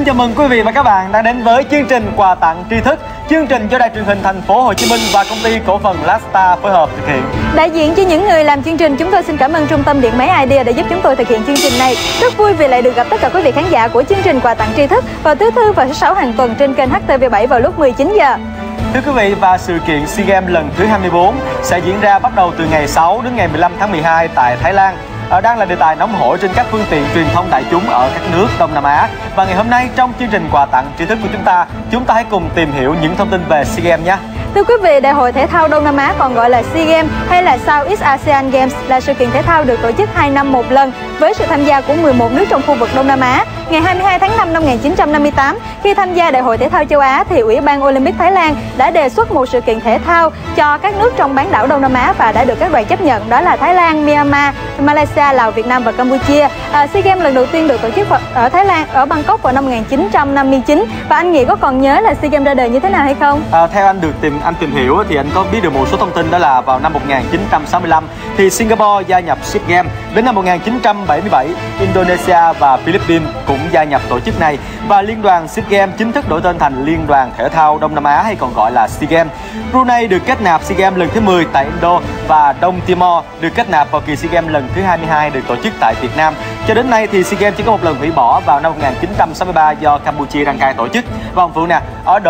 Xin chào mừng quý vị và các bạn đang đến với chương trình quà tặng tri thức, chương trình do Đài Truyền hình Thành phố Hồ Chí Minh và công ty cổ phần Lasta phối hợp thực hiện. Đại diện cho những người làm chương trình, chúng tôi xin cảm ơn Trung tâm Điện máy Idea đã giúp chúng tôi thực hiện chương trình này. Rất vui vì lại được gặp tất cả quý vị khán giả của chương trình quà tặng tri thức vào thứ Tư và thứ Sáu hàng tuần trên kênh HTV7 vào lúc 19 giờ. Thưa quý vị, và sự kiện SEA Games lần thứ 24 sẽ diễn ra bắt đầu từ ngày 6 đến ngày 15 tháng 12 tại Thái Lan. Đang là đề tài nóng hổi trên các phương tiện truyền thông đại chúng ở các nước Đông Nam Á. Và ngày hôm nay trong chương trình quà tặng tri thức của chúng ta hãy cùng tìm hiểu những thông tin về SEA Games nhé. Thưa quý vị, Đại hội thể thao Đông Nam Á còn gọi là SEA Games hay là Southeast Asian Games là sự kiện thể thao được tổ chức 2 năm một lần với sự tham gia của 11 nước trong khu vực Đông Nam Á. Ngày 22 tháng 5 năm 1958, khi tham gia Đại hội thể thao châu Á thì Ủy ban Olympic Thái Lan đã đề xuất một sự kiện thể thao cho các nước trong bán đảo Đông Nam Á và đã được các đoàn chấp nhận, đó là Thái Lan, Myanmar, Malaysia, Lào, Việt Nam và Campuchia. SEA Games lần đầu tiên được tổ chức ở Thái Lan, ở Bangkok vào năm 1959. Và anh Nghị có còn nhớ là SEA Games ra đời như thế nào hay không? Theo anh tìm hiểu thì anh có biết được một số thông tin, đó là vào năm 1965 thì Singapore gia nhập SEA Games. Đến năm 1977, Indonesia và Philippines cũng gia nhập tổ chức này và liên đoàn SEA Games chính thức đổi tên thành Liên đoàn Thể thao Đông Nam Á hay còn gọi là SEA Games. Brunei được kết nạp SEA Games lần thứ 10 tại Indo và Đông Timor được kết nạp vào kỳ SEA Games lần thứ 22 được tổ chức tại Việt Nam. Cho đến nay thì SEA Games chỉ có một lần hủy bỏ vào năm 1963 do Campuchia đăng cai tổ chức. Và ông Phượng nè,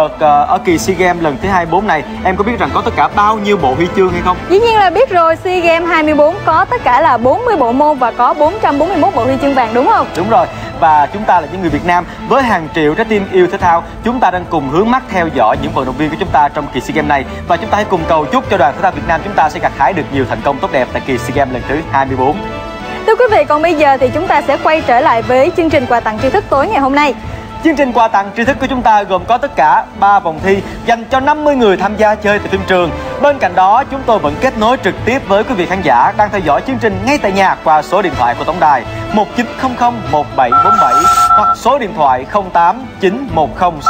ở kỳ SEA Games lần thứ 24 này, em có biết rằng có tất cả bao nhiêu bộ huy chương hay không? Dĩ nhiên là biết rồi, SEA Games 24 có tất cả là 40 bộ môn và có 441 bộ huy chương vàng, đúng không? Đúng rồi. Và chúng ta là những người Việt Nam với hàng triệu trái tim yêu thể thao, chúng ta đang cùng hướng mắt theo dõi những vận động viên của chúng ta trong kỳ SEA Games này, và chúng ta hãy cùng cầu chúc cho đoàn thể thao Việt Nam chúng ta sẽ gặt hái được nhiều thành công tốt đẹp tại kỳ SEA Games lần thứ 24. Thưa quý vị, còn bây giờ thì chúng ta sẽ quay trở lại với chương trình quà tặng tri thức tối ngày hôm nay. Chương trình quà tặng tri thức của chúng ta gồm có tất cả 3 vòng thi dành cho 50 người tham gia chơi tại phim trường. Bên cạnh đó, chúng tôi vẫn kết nối trực tiếp với quý vị khán giả đang theo dõi chương trình ngay tại nhà qua số điện thoại của tổng đài 1900 1747 hoặc số điện thoại 08 910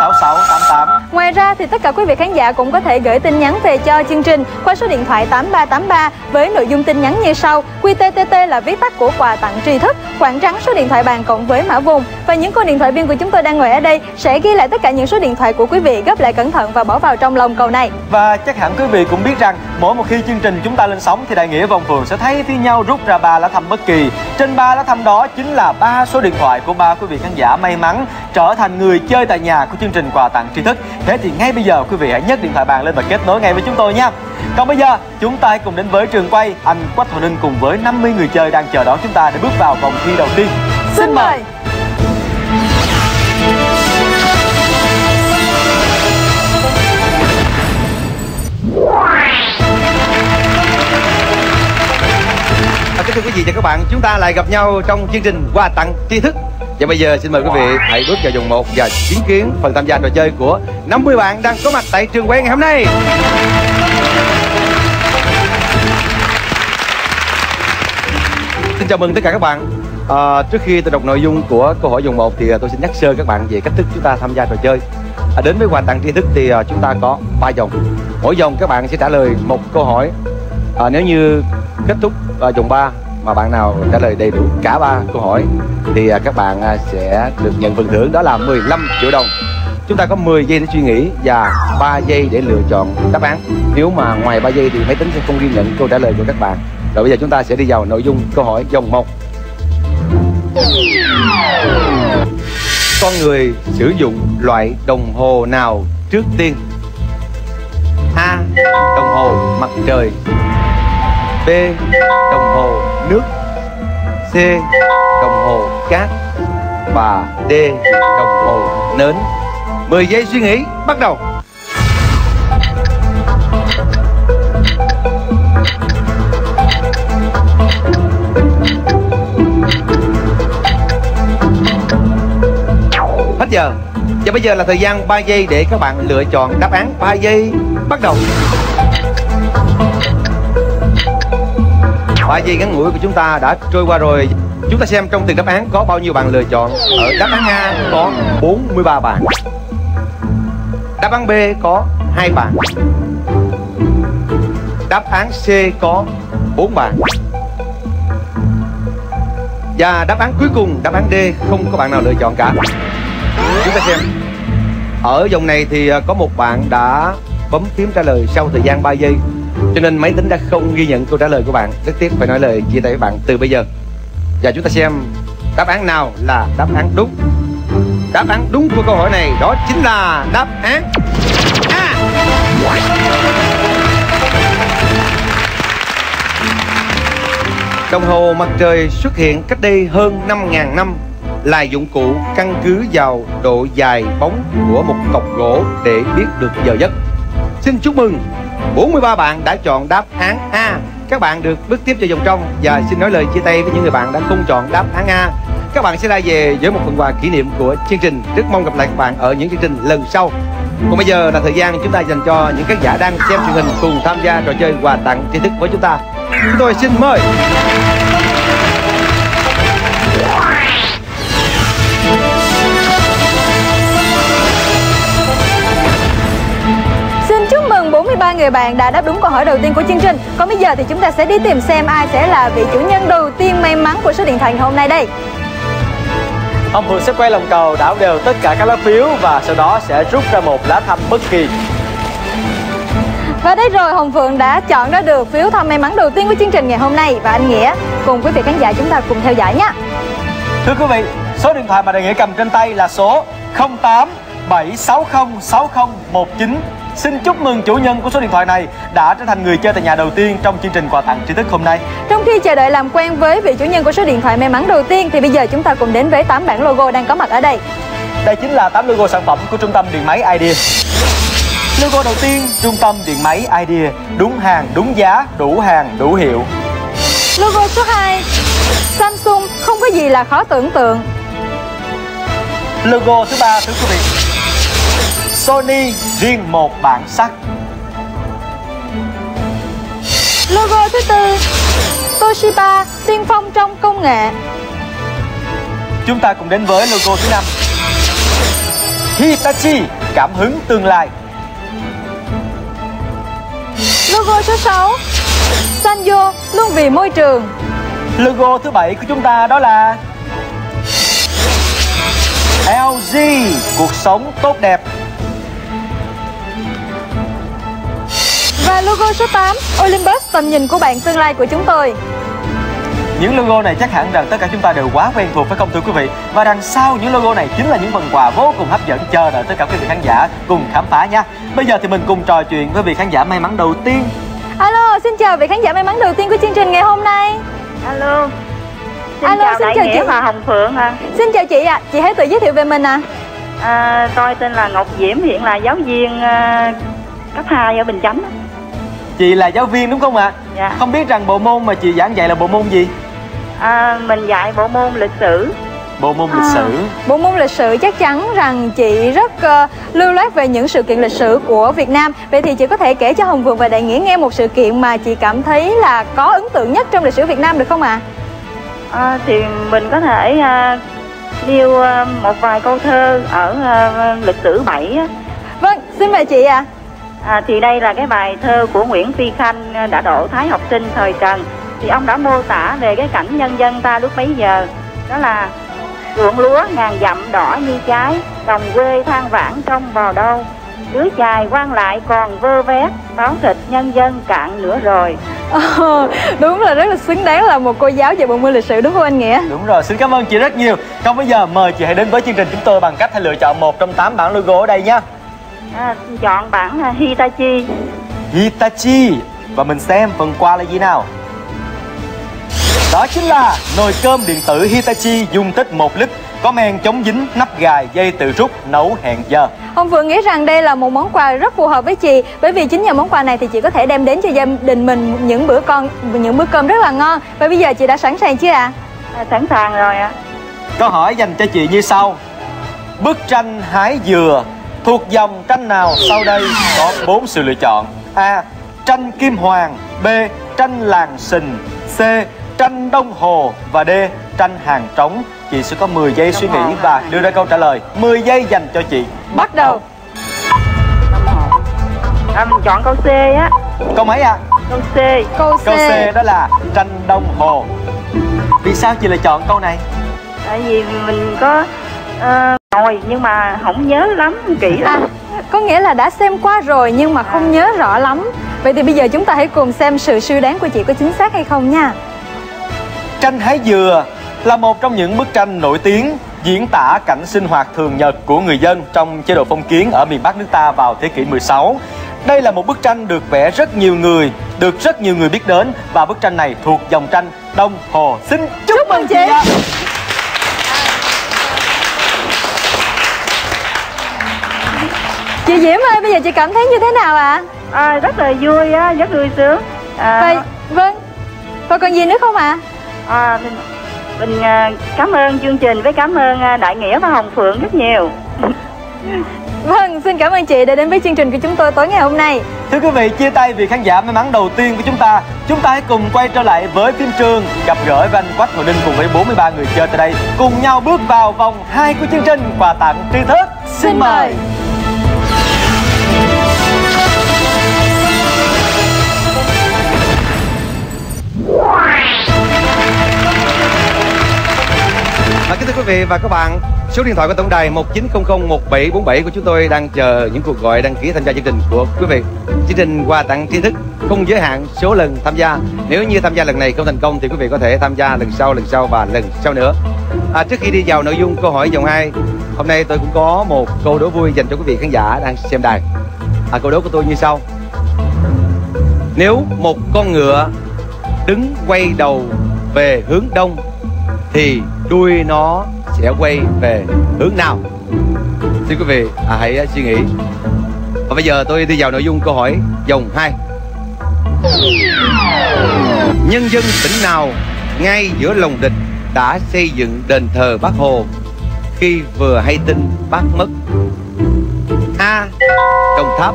6688. Ngoài ra thì tất cả quý vị khán giả cũng có thể gửi tin nhắn về cho chương trình qua số điện thoại 8383 với nội dung tin nhắn như sau: QTTT là viết tắt của quà tặng tri thức, khoảng trắng số điện thoại bàn cộng với mã vùng. Và những cô điện thoại viên của chúng tôi đang ngồi ở đây sẽ ghi lại tất cả những số điện thoại của quý vị, gấp lại cẩn thận và bỏ vào trong lòng cầu này. Và chắc hẳn quý vị cũng biết rằng mỗi một khi chương trình chúng ta lên sóng thì Đại Nghĩa và ông Phường sẽ thay phiên nhau rút ra 3 lá thăm bất kỳ. Trên 3 lá thăm đó chính là 3 số điện thoại của 3 quý vị khán giả may mắn trở thành người chơi tại nhà của chương trình quà tặng tri thức. Thế thì ngay bây giờ quý vị hãy nhấc điện thoại bàn lên và kết nối ngay với chúng tôi nha. Còn bây giờ chúng ta hãy cùng đến với trường quay, anh Quách Thọ Ninh cùng với 50 người chơi đang chờ đón chúng ta để bước vào vòng thi đầu tiên. Xin mời. Kính thưa quý vị và các bạn, chúng ta lại gặp nhau trong chương trình quà tặng tri thức. Và bây giờ xin mời quý vị hãy bước vào vòng 1 và chứng kiến phần tham gia trò chơi của 50 bạn đang có mặt tại trường quay ngày hôm nay. Xin chào mừng tất cả các bạn. Trước khi tôi đọc nội dung của câu hỏi vòng 1 thì tôi xin nhắc sơ các bạn về cách thức chúng ta tham gia trò chơi. Đến với quà tặng tri thức thì chúng ta có 3 vòng. Mỗi vòng các bạn sẽ trả lời một câu hỏi. Nếu như kết thúc vòng 3 mà bạn nào trả lời đầy đủ cả 3 câu hỏi thì các bạn sẽ được nhận phần thưởng, đó là 15 triệu đồng. Chúng ta có 10 giây để suy nghĩ và 3 giây để lựa chọn đáp án. Nếu mà ngoài 3 giây thì máy tính sẽ không ghi nhận câu trả lời của các bạn. Rồi bây giờ chúng ta sẽ đi vào nội dung câu hỏi vòng 1. Con người sử dụng loại đồng hồ nào trước tiên? A. Đồng hồ mặt trời. B. Đồng hồ nước. C. Đồng hồ cát. Và D. Đồng hồ nến. 10 giây suy nghĩ, bắt đầu. Hết giờ. Và bây giờ là thời gian 3 giây để các bạn lựa chọn đáp án. 3 giây, bắt đầu. 3 giây ngắn ngủi của chúng ta đã trôi qua rồi. Chúng ta xem trong từng đáp án có bao nhiêu bạn lựa chọn. Ở đáp án A có 43 bạn. Đáp án B có 2 bạn. Đáp án C có 4 bạn. Và đáp án cuối cùng, đáp án D, không có bạn nào lựa chọn cả. Chúng chúng ta xem. Ở vòng này thì có một bạn đã bấm phím trả lời sau thời gian 3 giây, cho nên máy tính đã không ghi nhận câu trả lời của bạn. Rất tiếc phải nói lời chia tay với bạn từ bây giờ. Và chúng ta xem đáp án nào là đáp án đúng. Đáp án đúng của câu hỏi này đó chính là đáp án A. Đồng hồ mặt trời xuất hiện cách đây hơn 5.000 năm, là dụng cụ căn cứ vào độ dài bóng của một cọc gỗ để biết được giờ giấc. Xin chúc mừng 43 bạn đã chọn đáp án A. Các bạn được bước tiếp vào vòng trong. Và xin nói lời chia tay với những người bạn đã không chọn đáp án A. Các bạn sẽ ra về với một phần quà kỷ niệm của chương trình. Rất mong gặp lại các bạn ở những chương trình lần sau. Còn bây giờ là thời gian chúng ta dành cho những khán giả đang xem truyền hình cùng tham gia trò chơi quà tặng tri thức với chúng ta. Chúng tôi xin mời. Xin chúc mừng 43 người bạn đã đáp đúng câu hỏi đầu tiên của chương trình. Còn bây giờ thì chúng ta sẽ đi tìm xem ai sẽ là vị chủ nhân đầu tiên may mắn của số điện thoại ngày hôm nay đây. Hồng Phượng sẽ quay lòng cầu đảo đều tất cả các lá phiếu và sau đó sẽ rút ra một lá thăm bất kỳ. Và đấy rồi, Hồng Phượng đã chọn ra được phiếu thăm may mắn đầu tiên của chương trình ngày hôm nay. Và anh Nghĩa cùng quý vị khán giả chúng ta cùng theo dõi nhé. Thưa quý vị, số điện thoại mà đại Nghĩa cầm trên tay là số 0876060119. Xin chúc mừng chủ nhân của số điện thoại này đã trở thành người chơi tại nhà đầu tiên trong chương trình quà tặng tri thức hôm nay. Trong khi chờ đợi làm quen với vị chủ nhân của số điện thoại may mắn đầu tiên thì bây giờ chúng ta cùng đến với 8 bảng logo đang có mặt ở đây. Đây chính là 8 logo sản phẩm của trung tâm điện máy Idea. Logo đầu tiên, trung tâm điện máy Idea, đúng hàng, đúng giá, đủ hàng, đủ hiệu. Logo số 2, Samsung, không có gì là khó tưởng tượng. Logo thứ 3, thưa quý vị, Sony, riêng một bản sắc. Logo thứ 4, Toshiba, tiên phong trong công nghệ. Chúng ta cùng đến với logo thứ 5, Hitachi, cảm hứng tương lai. Logo số 6, Sanyo, luôn vì môi trường. Logo thứ 7 của chúng ta đó là LG, cuộc sống tốt đẹp. Và logo số 8, Olympus, tầm nhìn của bạn tương lai của chúng tôi. Những logo này chắc hẳn rằng tất cả chúng ta đều quá quen thuộc phải không thưa quý vị? Và đằng sau những logo này chính là những phần quà vô cùng hấp dẫn chờ đợi tất cả quý vị khán giả cùng khám phá nha. Bây giờ thì mình cùng trò chuyện với vị khán giả may mắn đầu tiên. Alo, xin chào vị khán giả may mắn đầu tiên của chương trình ngày hôm nay. Alo. Alo, xin chào chị và Hồng Phượng ạ. Xin chào chị ạ. Chị hãy tự giới thiệu về mình ạ. Tôi tên là Ngọc Diễm, hiện là giáo viên cấp 2 ở Bình Chánh. Chị là giáo viên đúng không ạ? Dạ. Không biết rằng bộ môn mà chị giảng dạy là bộ môn gì? Mình dạy bộ môn lịch sử. Bộ môn lịch sử. Bộ môn lịch sử chắc chắn rằng chị rất lưu loát về những sự kiện lịch sử của Việt Nam. Vậy thì chị có thể kể cho Hồng Phượng và Đại Nghĩa nghe một sự kiện mà chị cảm thấy là có ấn tượng nhất trong lịch sử Việt Nam được không ạ? Thì mình có thể nêu một vài câu thơ ở lịch sử 7 á. Vâng, xin mời chị ạ. Thì đây là cái bài thơ của Nguyễn Phi Khanh đã độ Thái học sinh thời Trần. Thì ông đã mô tả về cái cảnh nhân dân ta lúc bấy giờ. Đó là ruộng lúa ngàn dặm đỏ như trái, đồng quê than vãn trông vào đâu. Đứa chài quan lại còn vơ vét, báo thịt nhân dân cạn nữa rồi. Đúng là rất là xứng đáng là một cô giáo về bộ môn lịch sử đúng không anh Nghĩa? Đúng rồi, xin cảm ơn chị rất nhiều. Còn bây giờ mời chị hãy đến với chương trình chúng tôi bằng cách hãy lựa chọn một trong 8 bản logo ở đây nhé. Chọn bản Hitachi. Hitachi. Và mình xem phần quà là gì nào. Đó chính là nồi cơm điện tử Hitachi dung tích 1 lít, có men chống dính, nắp gài, dây tự rút, nấu hẹn giờ. Hồng Phượng nghĩ rằng đây là một món quà rất phù hợp với chị, bởi vì chính nhờ món quà này thì chị có thể đem đến cho gia đình mình những bữa cơm rất là ngon. Và bây giờ chị đã sẵn sàng chưa ạ? Sẵn sàng rồi ạ. Câu hỏi dành cho chị như sau. Bức tranh hái dừa thuộc dòng tranh nào sau đây có 4 sự lựa chọn? A. Tranh kim hoàng. B. Tranh làng sình. C. Tranh Đông Hồ. Và D. Tranh hàng trống. Chị sẽ có 10 giây suy nghĩ và đưa ra câu trả lời. 10 giây dành cho chị. Bắt đầu. Mình chọn câu C á. Câu mấy ạ? Câu C. Câu C đó là tranh Đông Hồ. Vì sao chị lại chọn câu này? Tại vì mình có rồi nhưng mà không nhớ lắm kỹ lắm. Có nghĩa là đã xem qua rồi nhưng mà không nhớ rõ lắm. Vậy thì bây giờ chúng ta hãy cùng xem sự suy đoán của chị có chính xác hay không nha. Tranh hái dừa là một trong những bức tranh nổi tiếng diễn tả cảnh sinh hoạt thường nhật của người dân trong chế độ phong kiến ở miền Bắc nước ta vào thế kỷ 16. Đây là một bức tranh được vẽ được rất nhiều người biết đến, và bức tranh này thuộc dòng tranh Đông Hồ. Xin chúc mừng chị. Chị Diễm ơi, bây giờ chị cảm thấy như thế nào ạ? Rất là vui á, rất vui sướng. Vâng. Và còn gì nữa không ạ? Mình cảm ơn chương trình với cảm ơn Đại Nghĩa và Hồng Phượng rất nhiều. Vâng, xin cảm ơn chị đã đến với chương trình của chúng tôi tối ngày hôm nay. Thưa quý vị, chia tay vì khán giả may mắn đầu tiên của chúng ta. Chúng ta hãy cùng quay trở lại với phim trường, gặp gỡ với anh Quách Hồ Ninh cùng với 43 người chơi tại đây, cùng nhau bước vào vòng 2 của chương trình quà tặng tri thức. Xin mời. Kính thưa quý vị và các bạn, số điện thoại của tổng đài 19001747 của chúng tôi đang chờ những cuộc gọi đăng ký tham gia chương trình của quý vị. Chương trình quà tặng tri thức không giới hạn số lần tham gia. Nếu như tham gia lần này không thành công thì quý vị có thể tham gia lần sau và lần sau nữa. Trước khi đi vào nội dung câu hỏi vòng 2, hôm nay tôi cũng có một câu đố vui dành cho quý vị khán giả đang xem đài. Câu đố của tôi như sau: nếu một con ngựa đứng quay đầu về hướng đông thì đuôi nó sẽ quay về hướng nào? Xin quý vị hãy suy nghĩ. Và bây giờ tôi đi vào nội dung câu hỏi vòng 2. Nhân dân tỉnh nào ngay giữa lòng địch đã xây dựng đền thờ Bác Hồ khi vừa hay tin Bác mất? A. Đồng Tháp,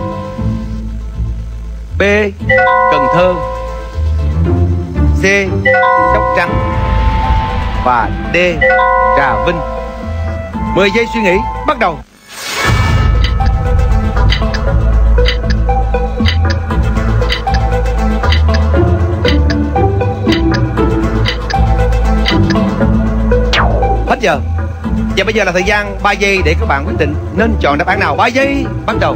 B. Cần Thơ, C. Sóc Trăng và D. Trà Vinh. 10 giây suy nghĩ bắt đầu. Hết giờ. Và bây giờ là thời gian 3 giây để các bạn quyết định nên chọn đáp án nào. 3 giây bắt đầu.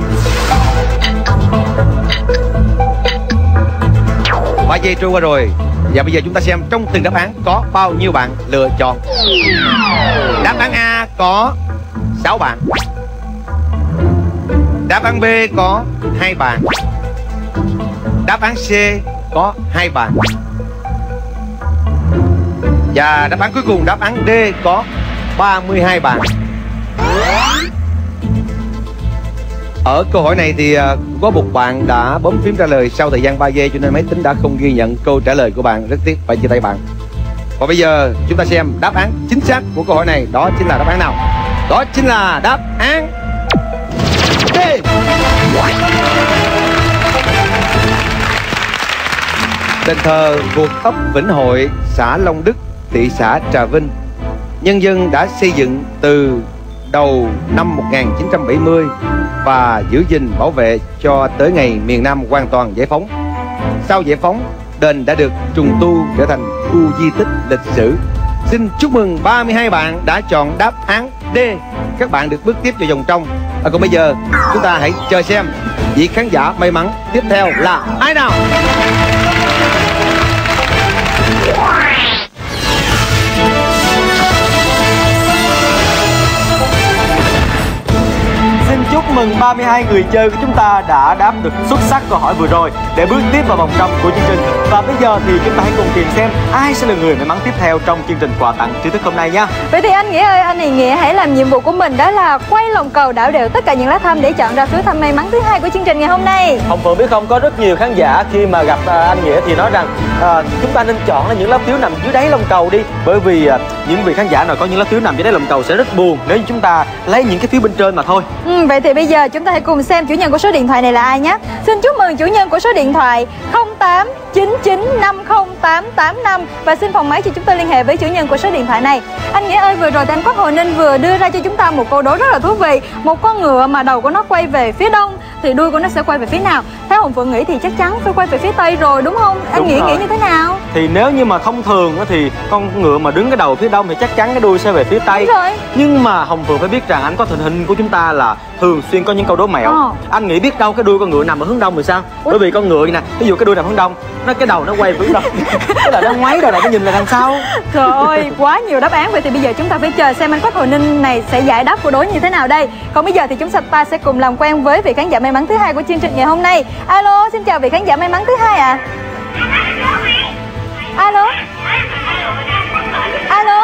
3 giây trôi qua rồi. Và bây giờ chúng ta xem trong từng đáp án có bao nhiêu bạn lựa chọn. Đáp án A có 6 bạn. Đáp án B có 2 bạn. Đáp án C có 2 bạn. Và đáp án cuối cùng, đáp án D có 32 bạn. Ở câu hỏi này thì có một bạn đã bấm phím trả lời sau thời gian 3 giây, cho nên máy tính đã không ghi nhận câu trả lời của bạn. Rất tiếc, phải chia tay bạn. Và bây giờ chúng ta xem đáp án chính xác của câu hỏi này. Đó chính là đáp án nào? Đó chính là đáp án D. Đền thờ thuộc ấp Vĩnh Hội, xã Long Đức, thị xã Trà Vinh, nhân dân đã xây dựng từ đầu năm 1970 và giữ gìn bảo vệ cho tới ngày miền Nam hoàn toàn giải phóng. Sau giải phóng, đền đã được trùng tu trở thành khu di tích lịch sử. Xin chúc mừng 32 bạn đã chọn đáp án D. Các bạn được bước tiếp vào vòng trong. Còn bây giờ chúng ta hãy chờ xem vị khán giả may mắn tiếp theo là ai nào. Chúc mừng 32 người chơi của chúng ta đã đáp được xuất sắc câu hỏi vừa rồi để bước tiếp vào vòng trong của chương trình. Và bây giờ thì chúng ta hãy cùng tìm xem ai sẽ là người may mắn tiếp theo trong chương trình quà tặng tri thức hôm nay nha. Vậy thì anh Nghĩa ơi, anh Nghĩa hãy làm nhiệm vụ của mình, đó là quay lòng cầu đảo đều tất cả những lá thăm để chọn ra phiếu thăm may mắn thứ 2 của chương trình ngày hôm nay. Hồng Phượng biết không, có rất nhiều khán giả khi mà gặp anh Nghĩa thì nói rằng chúng ta nên chọn là những lá phiếu nằm dưới đáy lòng cầu đi, bởi vì những vị khán giả nào có những lá phiếu nằm dưới đáy lòng cầu sẽ rất buồn nếu như chúng ta lấy những cái phiếu bên trên mà thôi. Vậy thì bây giờ chúng ta hãy cùng xem chủ nhân của số điện thoại này là ai nhé. Xin chúc mừng chủ nhân của số điện thoại 0899508885 và xin phòng máy cho chúng tôi liên hệ với chủ nhân của số điện thoại này. Anh Nghĩa ơi, vừa rồi thì anh Quách Hồ Ninh vừa đưa ra cho chúng ta một câu đố rất là thú vị. Một con ngựa mà đầu của nó quay về phía đông thì đuôi của nó sẽ quay về phía nào? Theo Hồng Phượng nghĩ thì chắc chắn phải quay về phía Tây rồi, đúng không? Anh nghĩ như thế nào? Thì nếu như mà thông thường thì con ngựa mà đứng cái đầu phía đông thì chắc chắn cái đuôi sẽ về phía Tây. Đúng rồi. Nhưng mà Hồng Phượng phải biết rằng anh có tình hình của chúng ta là thường xuyên có những câu đố mẹo. Anh nghĩ biết đâu cái đuôi con ngựa nằm ở hướng đông thì sao? Bởi vì con ngựa nè, ví dụ cái đuôi nằm hướng đông, cái đầu nó quay về hướng đông, cái là nó ngoáy đầu lại, nó nhìn là đằng sau. Trời ơi, quá nhiều đáp án. Vậy thì bây giờ chúng ta phải chờ xem anh Quách Hồi Ninh này sẽ giải đáp câu đố như thế nào đây. Còn bây giờ thì chúng ta sẽ cùng làm quen với vị khán giả may mắn thứ hai của chương trình ngày hôm nay. Alo, xin chào vị khán giả may mắn thứ hai ạ. Alo. Alo.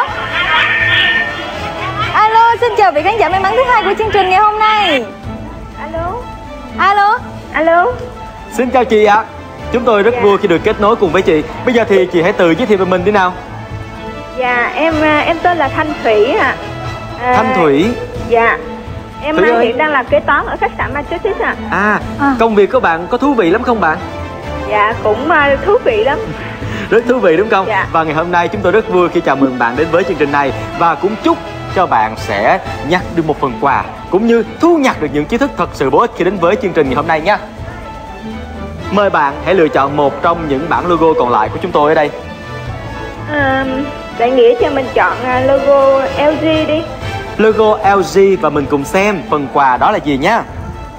Alo, xin chào vị khán giả may mắn thứ hai của chương trình ngày hôm nay. Alo. Alo. Alo. Xin chào chị ạ. Chúng tôi rất vui khi được kết nối cùng với chị. Bây giờ thì chị hãy tự giới thiệu về mình đi nào. Dạ, em tên là Thanh Thủy ạ. Thanh Thủy. Dạ. Em Thủy ơi. hiện đang là kế toán ở khách sạn Majestic ạ. Công việc của bạn có thú vị lắm không bạn? Dạ, cũng thú vị lắm. Rất thú vị đúng không? Dạ. Và ngày hôm nay chúng tôi rất vui khi chào mừng bạn đến với chương trình này. Và cũng chúc cho bạn sẽ nhặt được một phần quà, cũng như thu nhặt được những kiến thức thật sự bổ ích khi đến với chương trình ngày hôm nay nhé. Mời bạn hãy lựa chọn một trong những bản logo còn lại của chúng tôi ở đây. Bạn nghĩ cho mình chọn logo LG đi. Logo LG và mình cùng xem phần quà đó là gì nhé.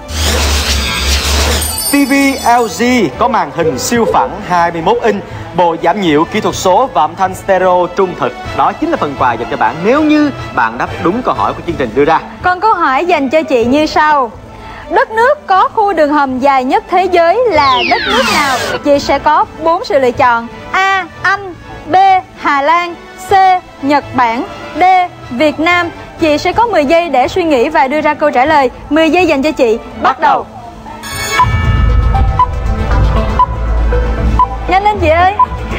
TV LG có màn hình siêu phẳng 21 inch, bộ giảm nhiễu kỹ thuật số và âm thanh stereo trung thực. Đó chính là phần quà dành cho bạn nếu như bạn đáp đúng câu hỏi của chương trình đưa ra. Còn câu hỏi dành cho chị như sau. Đất nước có khu đường hầm dài nhất thế giới là đất nước nào? Chị sẽ có 4 sự lựa chọn. A. Anh. B. Hà Lan. C. Nhật Bản. D. Việt Nam. Chị sẽ có 10 giây để suy nghĩ và đưa ra câu trả lời. 10 giây dành cho chị. Bắt đầu. Nhanh lên chị ơi.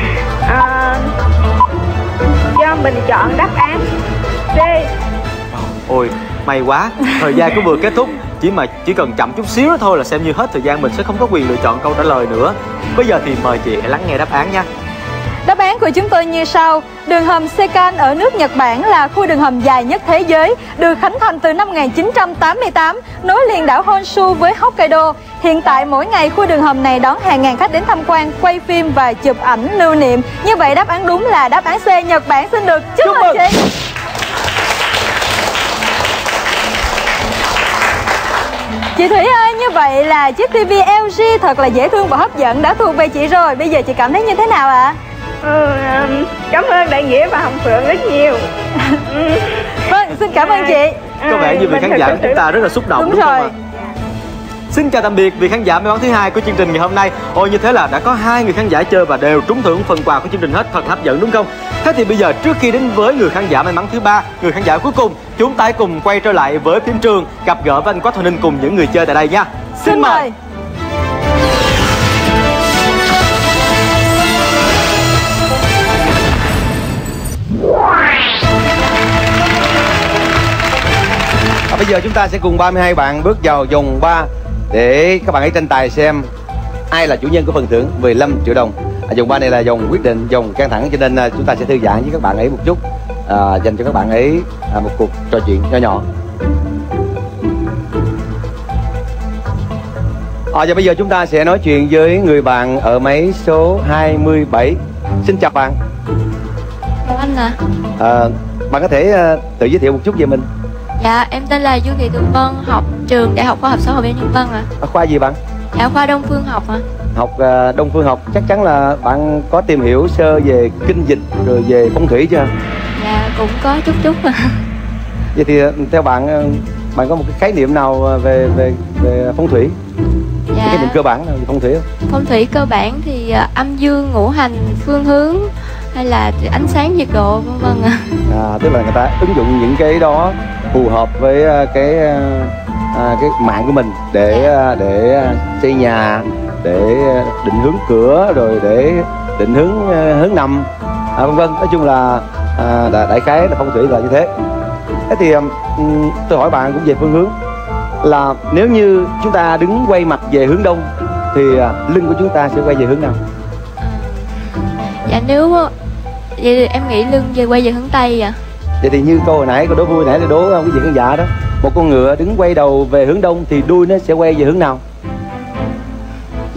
Cho mình chọn đáp án D. Ôi, may quá. Thời gian cũng vừa kết thúc. Chỉ cần chậm chút xíu nữa thôi là xem như hết thời gian, mình sẽ không có quyền lựa chọn câu trả lời nữa. Bây giờ thì mời chị hãy lắng nghe đáp án nha. Đáp án của chúng tôi như sau. Đường hầm Seikan ở nước Nhật Bản là khu đường hầm dài nhất thế giới, được khánh thành từ năm 1988, nối liền đảo Honshu với Hokkaido. Hiện tại mỗi ngày khu đường hầm này đón hàng ngàn khách đến tham quan, quay phim và chụp ảnh lưu niệm. Như vậy đáp án đúng là đáp án C, Nhật Bản. Xin được chúc mừng chị. Chị Thủy ơi, như vậy là chiếc TV LG thật là dễ thương và hấp dẫn đã thuộc về chị rồi. Bây giờ chị cảm thấy như thế nào ạ? Cảm ơn Đại Nghĩa và Hồng Phượng rất nhiều. Vâng, xin cảm ơn chị. Có vẻ như vị khán giả của chúng ta rất là xúc động, đúng không ạ? Xin chào tạm biệt vị khán giả may mắn thứ hai của chương trình ngày hôm nay. Ôi, như thế là đã có 2 người khán giả chơi và đều trúng thưởng phần quà của chương trình hết, thật hấp dẫn đúng không? Thế thì bây giờ trước khi đến với người khán giả may mắn thứ 3, người khán giả cuối cùng, chúng ta hãy cùng quay trở lại với phim trường, gặp gỡ với anh Quách Hồi Ninh cùng những người chơi tại đây nha. Xin mời. Bây giờ chúng ta sẽ cùng 32 bạn bước vào vòng 3 để các bạn hãy tranh tài xem ai là chủ nhân của phần thưởng 15 triệu đồng. Vòng 3 này là vòng quyết định, vòng căng thẳng, cho nên chúng ta sẽ thư giãn với các bạn ấy một chút, dành cho các bạn ấy một cuộc trò chuyện nho nhỏ. Và bây giờ chúng ta sẽ nói chuyện với người bạn ở máy số 27. Xin chào bạn. Chào anh ạ. Bạn có thể tự giới thiệu một chút về mình? Dạ, em tên là Dương Thị Tường Vân, học trường Đại học Khoa học Xã hội Nhân Văn ạ. Khoa gì bạn? Dạ, khoa Đông Phương học ạ. Học Đông Phương học, chắc chắn là bạn có tìm hiểu sơ về kinh dịch rồi về phong thủy chưa? Dạ, cũng có chút ạ. Vậy thì theo bạn, bạn có một cái khái niệm nào về phong thủy? Dạ. Cái khái niệm cơ bản nào về phong thủy không? Phong thủy cơ bản thì âm dương, ngũ hành, phương hướng hay là ánh sáng, nhiệt độ vân vân ạ. Tức là người ta ứng dụng những cái đó phù hợp với cái mạng của mình để xây nhà, để định hướng cửa, rồi để định hướng nằm, vân vân. Nói chung là đại khái là phong thủy là như thế. Thế thì tôi hỏi bạn cũng về phương hướng, là nếu như chúng ta đứng quay mặt về hướng đông thì lưng của chúng ta sẽ quay về hướng nào? Dạ, nếu vậy em nghĩ lưng quay về hướng Tây ạ. Vậy thì như câu hồi nãy, câu đố vui nãy là đố quý vị khán giả đó, một con ngựa đứng quay đầu về hướng đông thì đuôi nó sẽ quay về hướng nào?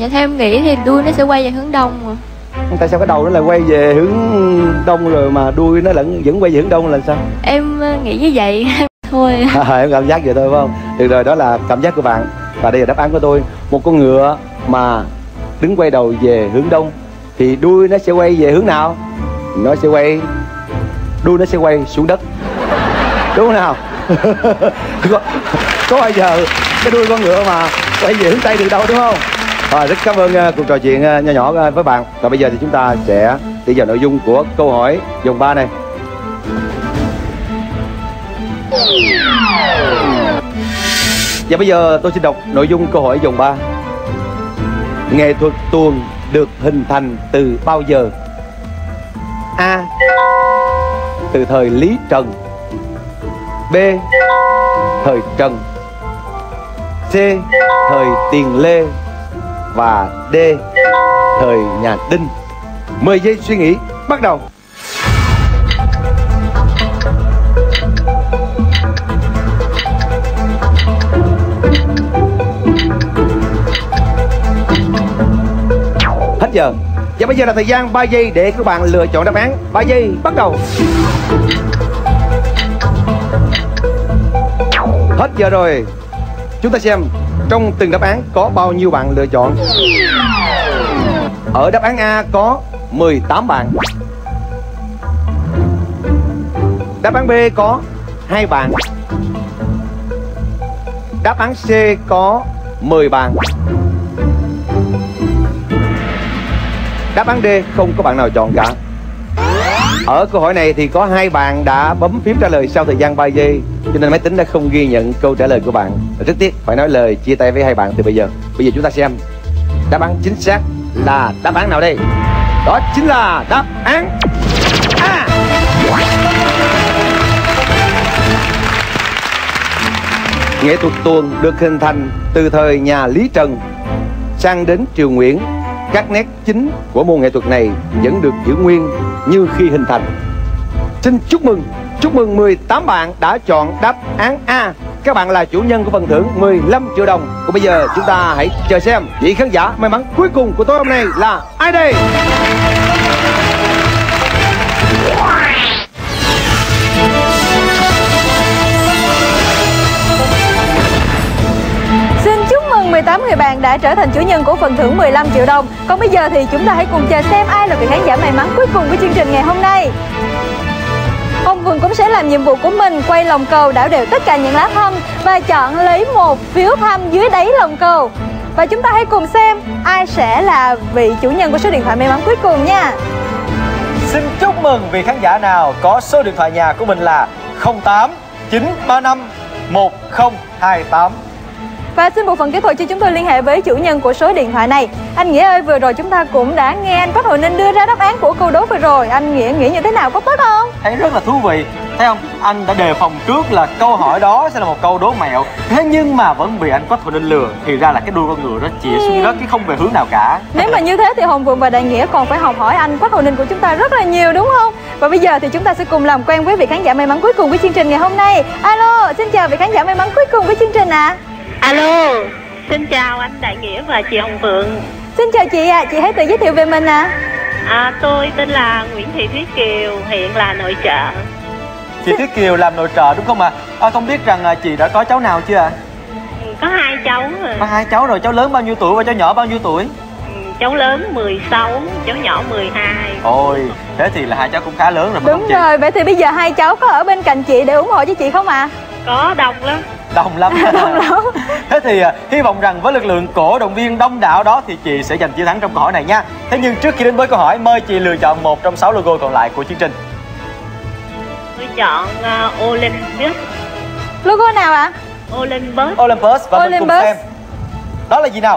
Dạ theo em nghĩ thì đuôi nó sẽ quay về hướng đông mà. Tại sao cái đầu nó lại quay về hướng đông rồi mà đuôi nó vẫn quay về hướng đông là sao? Em nghĩ như vậy thôi. Em cảm giác vậy thôi phải không? Được rồi, đó là cảm giác của bạn. Và đây là đáp án của tôi. Một con ngựa mà đứng quay đầu về hướng đông thì đuôi nó sẽ quay về hướng nào? Đuôi nó sẽ quay xuống đất, đúng không nào? có bao giờ cái đuôi con ngựa mà quay về hướng tây được đâu, đúng không? Rất cảm ơn cuộc trò chuyện nho nhỏ với bạn. Và bây giờ thì chúng ta sẽ đi vào nội dung của câu hỏi vòng 3 này. Và bây giờ tôi xin đọc nội dung câu hỏi vòng 3. Nghệ thuật tuồng được hình thành từ bao giờ? A. Từ thời Lý Trần. B. Thời Trần. C. Thời Tiền Lê. Và D. Thời nhà Đinh. 10 giây suy nghĩ bắt đầu. Hết giờ. Và bây giờ là thời gian 3 giây để các bạn lựa chọn đáp án. 3 giây bắt đầu. Hết giờ rồi. Chúng ta xem trong từng đáp án có bao nhiêu bạn lựa chọn. Ở đáp án A có 18 bạn. Đáp án B có 2 bạn. Đáp án C có 10 bạn. Đáp án D không có bạn nào chọn cả. Ở câu hỏi này thì có 2 bạn đã bấm phím trả lời sau thời gian 3 giây, cho nên máy tính đã không ghi nhận câu trả lời của bạn. Rất tiếc phải nói lời chia tay với 2 bạn từ bây giờ. Bây giờ chúng ta xem đáp án chính xác là đáp án nào đây. Đó chính là đáp án A. Nghệ thuật tuồng được hình thành từ thời nhà Lý Trần sang đến triều Nguyễn. Các nét chính của môn nghệ thuật này vẫn được giữ nguyên như khi hình thành. Xin chúc mừng 18 bạn đã chọn đáp án A. Các bạn là chủ nhân của phần thưởng 15 triệu đồng. Còn bây giờ chúng ta hãy chờ xem vị khán giả may mắn cuối cùng của tối hôm nay là ai đây. Xin chúc mừng 18 người bạn đã trở thành chủ nhân của phần thưởng 15 triệu đồng. Còn bây giờ thì chúng ta hãy cùng chờ xem ai là vị khán giả may mắn cuối cùng của chương trình ngày hôm nay. Hồng Vân cũng sẽ làm nhiệm vụ của mình, quay lòng cầu đảo đều tất cả những lá thăm và chọn lấy một phiếu thăm dưới đáy lòng cầu. Và chúng ta hãy cùng xem ai sẽ là vị chủ nhân của số điện thoại may mắn cuối cùng nha. Xin chúc mừng vị khán giả nào có số điện thoại nhà của mình là 08 935 1028. Và xin bộ phận kỹ thuật cho chúng tôi liên hệ với chủ nhân của số điện thoại này. Anh Nghĩa ơi, vừa rồi chúng ta cũng đã nghe anh Quách Hồ Ninh đưa ra đáp án của câu đố vừa rồi. Anh Nghĩa nghĩ như thế nào, có tốt không? Thấy rất là thú vị. Thấy không? Anh đã đề phòng trước là câu hỏi đó sẽ là một câu đố mẹo. Thế nhưng mà vẫn bị anh Quách Hồ Ninh lừa. Thì ra là cái đuôi con ngựa đó chĩa xuống đất chứ không về hướng nào cả. Nếu mà như thế thì Hồng Vượng và Đại Nghĩa còn phải học hỏi anh Quách Hồ Ninh của chúng ta rất là nhiều, đúng không? Và bây giờ thì chúng ta sẽ cùng làm quen với vị khán giả may mắn cuối cùng của chương trình ngày hôm nay. Alo, xin chào vị khán giả may mắn cuối cùng của chương trình ạ. Alo, xin chào anh Đại Nghĩa và chị Hồng Phượng. Xin chào chị ạ, chị hãy tự giới thiệu về mình ạ. Tôi tên là Nguyễn Thị Thúy Kiều, hiện là nội trợ. Chị Thúy Kiều làm nội trợ đúng không ạ? Không biết rằng chị đã có cháu nào chưa ạ? Có 2 cháu rồi. Có 2 cháu rồi, cháu lớn bao nhiêu tuổi và cháu nhỏ bao nhiêu tuổi? Cháu lớn 16, cháu nhỏ 12. Ôi, thế thì là 2 cháu cũng khá lớn rồi. Đúng rồi, vậy thì bây giờ 2 cháu có ở bên cạnh chị để ủng hộ cho chị không ạ? Có, đông lắm. Đông lắm. Đông lắm. Thế thì hy vọng rằng với lực lượng cổ động viên đông đảo đó thì chị sẽ giành chiến thắng trong câu hỏi này nha. Thế nhưng trước khi đến với câu hỏi, mời chị lựa chọn một trong 6 logo còn lại của chương trình. Tôi chọn Olympus. Logo nào ạ? Olympus. Olympus. Và mình cùng Olympus. xem đó là gì nào.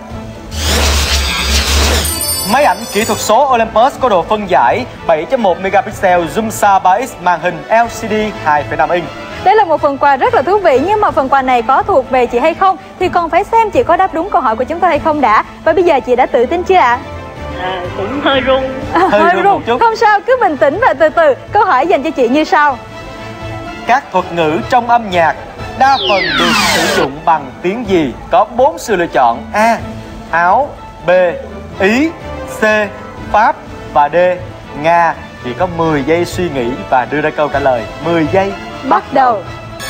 Máy ảnh kỹ thuật số Olympus có độ phân giải 7.1 megapixel, zoom xa 3x, màn hình LCD 2,5 inch. Đây là một phần quà rất là thú vị, nhưng mà phần quà này có thuộc về chị hay không thì còn phải xem chị có đáp đúng câu hỏi của chúng tôi hay không đã. Và bây giờ chị đã tự tin chưa ạ? Cũng hơi run. Hơi run một chút. Không sao, cứ bình tĩnh và từ từ. Câu hỏi dành cho chị như sau. Các thuật ngữ trong âm nhạc đa phần được sử dụng bằng tiếng gì? Có 4 sự lựa chọn. A. Áo. B. Ý, C. Pháp và D. Nga. Chỉ có 10 giây suy nghĩ và đưa ra câu trả lời. 10 giây Bắt đầu.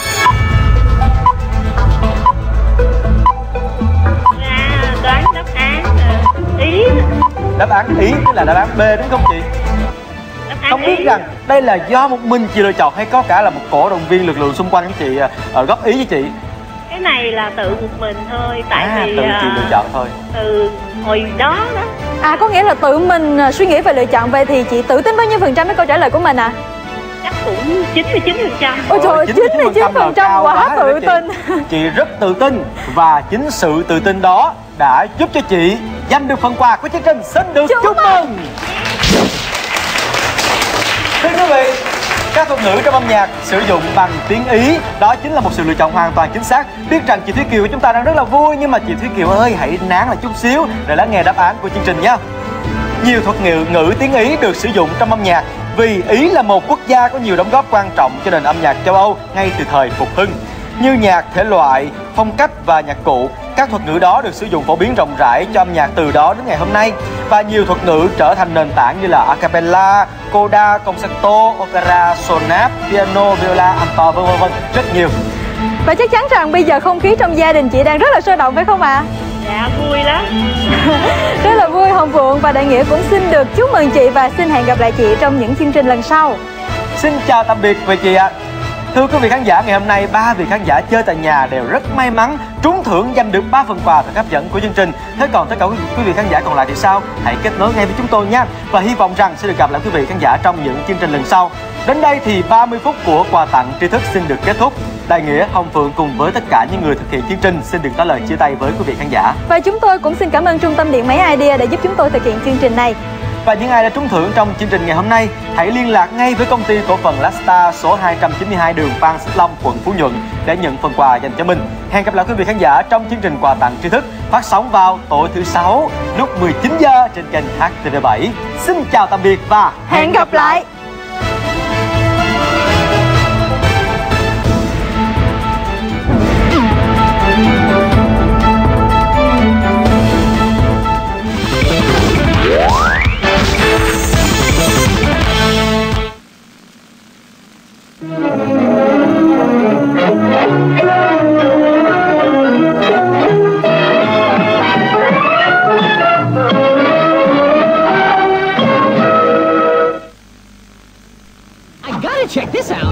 Đoán đáp án Ý. Đáp án Ý tức là đáp án B đúng không chị? Không biết rằng đây là do một mình chị lựa chọn hay có cả là một cổ động viên lực lượng xung quanh của chị góp ý với chị? Cái này là tự một mình thôi, tại vì tự chị lựa chọn thôi. từ hồi đó đó. À, có nghĩa là tự mình suy nghĩ và lựa chọn. Vậy thì chị tự tin bao nhiêu phần trăm với câu trả lời của mình à? Chắc cũng 99%. Ôi trời ơi, 99% quá tự tin. Chị rất tự tin và chính sự tự tin đó đã giúp cho chị giành được phần quà của chương trình. Xin được chúc mừng. Thưa quý vị, các thuật ngữ trong âm nhạc sử dụng bằng tiếng Ý đó chính là một sự lựa chọn hoàn toàn chính xác. Biết rằng chị Thúy Kiều của chúng ta đang rất là vui, nhưng mà chị Thúy Kiều ơi, hãy nán lại chút xíu để lắng nghe đáp án của chương trình nhé. Nhiều thuật ngữ tiếng Ý được sử dụng trong âm nhạc vì Ý là một quốc gia có nhiều đóng góp quan trọng cho nền âm nhạc châu Âu ngay từ thời phục hưng. Như nhạc, thể loại, phong cách và nhạc cụ, các thuật ngữ đó được sử dụng phổ biến rộng rãi cho âm nhạc từ đó đến ngày hôm nay. Và nhiều thuật ngữ trở thành nền tảng như là a cappella, coda, concerto, opera, sonat, piano, viola, alto, vân vân, rất nhiều. Và chắc chắn rằng bây giờ không khí trong gia đình chị đang rất là sôi động phải không ạ? Dạ vui lắm. Rất là vui. Hồng Phượng và Đại Nghĩa cũng xin được chúc mừng chị và xin hẹn gặp lại chị trong những chương trình lần sau. Xin chào tạm biệt với chị ạ. Thưa quý vị khán giả, ngày hôm nay 3 vị khán giả chơi tại nhà đều rất may mắn trúng thưởng giành được 3 phần quà thật hấp dẫn của chương trình. Thế còn tất cả quý vị khán giả còn lại thì sao? Hãy kết nối ngay với chúng tôi nha. Và hy vọng rằng sẽ được gặp lại quý vị khán giả trong những chương trình lần sau. Đến đây thì 30 phút của quà tặng tri thức xin được kết thúc. Đại Nghĩa, Hồng Phượng cùng với tất cả những người thực hiện chương trình xin được nói lời chia tay với quý vị khán giả. Và chúng tôi cũng xin cảm ơn Trung tâm Điện máy Idea đã giúp chúng tôi thực hiện chương trình này. Và những ai đã trúng thưởng trong chương trình ngày hôm nay, hãy liên lạc ngay với công ty cổ phần Lasta số 292 đường Phan Xích Long, quận Phú Nhuận để nhận phần quà dành cho mình. Hẹn gặp lại quý vị khán giả trong chương trình quà tặng tri thức phát sóng vào tối thứ 6 lúc 19 giờ trên kênh HTV7. Xin chào tạm biệt và Hẹn gặp lại. Check this out.